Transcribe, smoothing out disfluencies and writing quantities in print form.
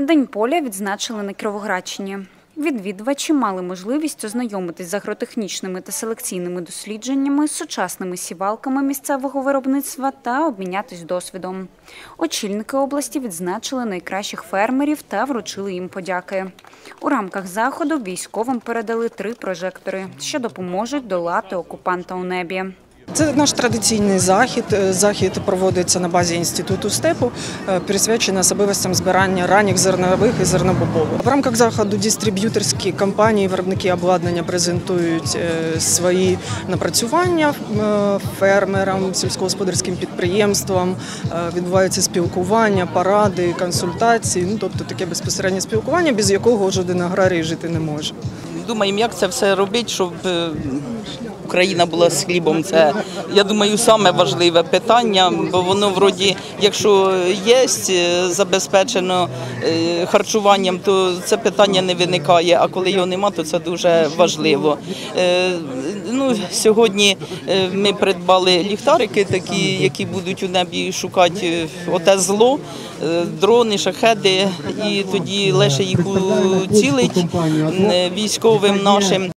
День поля відзначили на Кіровоградщині. Відвідувачі мали можливість ознайомитись з агротехнічними та селекційними дослідженнями, сучасними сівалками місцевого виробництва та обмінятись досвідом. Очільники області відзначили найкращих фермерів та вручили їм подяки. У рамках заходу військовим передали 3 прожектори, що допоможуть долати окупанта у небі. Це наш традиційний захід. Захід проводиться на базі Інституту степу, присвячений особливостям збирання ранніх зернових і зернобобових. В рамках заходу дистриб'юторські компанії, виробники обладнання презентують свої напрацювання фермерам, сільськогосподарським підприємствам, відбуваються спілкування, поради, консультації, тобто таке безпосереднє спілкування, без якого жоден аграрій жити не може. Думаємо, як це все робити, щоб Україна була з хлібом. Це, я думаю, саме важливе питання, бо воно, вроді, якщо є забезпечено харчуванням, то це питання не виникає, а коли його нема, то це дуже важливо. Сьогодні ми придбали ліхтарики такі, які будуть у небі шукати оте зло, дрони, шахеди, і тоді легше їх уцілить військовим нашим.